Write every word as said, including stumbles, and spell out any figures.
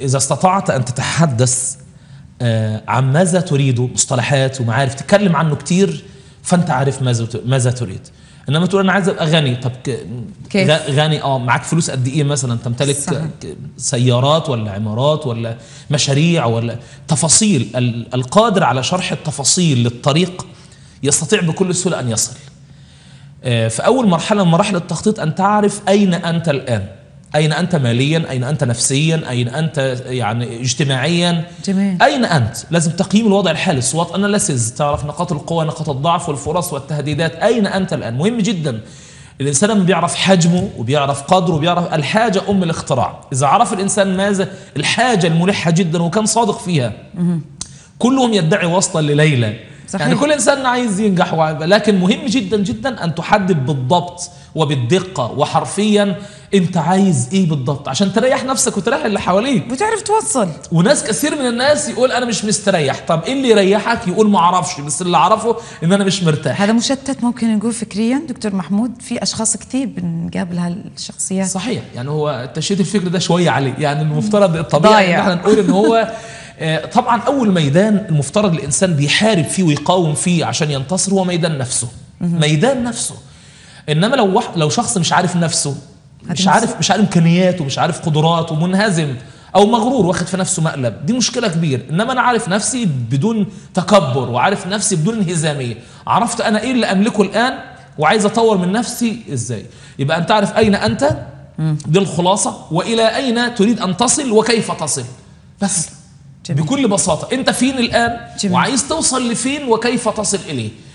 إذا استطعت أن تتحدث عن ماذا تريد، مصطلحات ومعارف تتكلم عنه كتير، فأنت عارف ماذا ماذا تريد. إنما تقول أنا عايز أبقى غني، طب كيف؟ غني اه معاك فلوس قد إيه مثلا؟ تمتلك صحيح. سيارات ولا عمارات ولا مشاريع ولا تفاصيل. القادر على شرح التفاصيل للطريق يستطيع بكل سهولة أن يصل. فأول مرحلة من مراحل التخطيط أن تعرف أين أنت الآن، أين أنت ماليا، أين أنت نفسيا، أين أنت يعني اجتماعيا. جميل. أين أنت؟ لازم تقييم الوضع الحالي، سوات أناليسيز، تعرف نقاط القوة نقاط الضعف والفرص والتهديدات. أين أنت الآن؟ مهم جدا. الإنسان لما بيعرف حجمه وبيعرف قدره وبيعرف الحاجة أم الاختراع. إذا عرف الإنسان ماذا الحاجة الملحة جدا وكان صادق فيها، كلهم يدعي وصلا لليلى. صحيح. يعني كل إنسان عايز ينجح، لكن مهم جدا جدا أن تحدد بالضبط وبالدقة وحرفيا أنت عايز إيه بالضبط عشان تريح نفسك وتريح اللي حواليك وتعرف توصل. وناس كثير من الناس يقول أنا مش مستريح. طب إيه اللي يريحك؟ يقول ما أعرفش، بس اللي أعرفه إن أنا مش مرتاح. هذا مشتت ممكن نقول فكريا دكتور محمود. في أشخاص كثير بنقابل هالشخصيات. صحيح. يعني هو التشتيت الفكري ده شوية عليه، يعني المفترض الطبيعي إن احنا نقول إن هو طبعا أول ميدان المفترض الإنسان بيحارب فيه ويقاوم فيه عشان ينتصر هو ميدان نفسه. ميدان نفسه. إنما لو لو شخص مش عارف نفسه، مش عارف مش عارف إمكانياته، مش عارف قدراته، منهزم أو مغرور واخد في نفسه مقلب، دي مشكلة كبيرة. إنما أنا عارف نفسي بدون تكبر وعارف نفسي بدون انهزامية، عرفت أنا إيه اللي أملكه الآن وعايز أطور من نفسي إزاي. يبقى أنت تعرف أين أنت، دي الخلاصة، وإلى أين تريد أن تصل وكيف تصل. بس جميل. بكل بساطة أنت فين الآن جميل. وعايز توصل لفين وكيف تصل إليه.